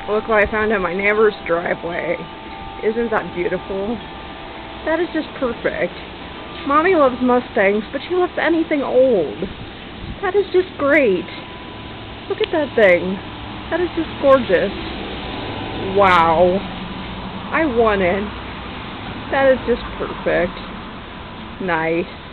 Look what I found in my neighbor's driveway. Isn't that beautiful? That is just perfect. Mommy loves Mustangs, but she loves anything old. That is just great. Look at that thing. That is just gorgeous. Wow. I won it. That is just perfect. Nice.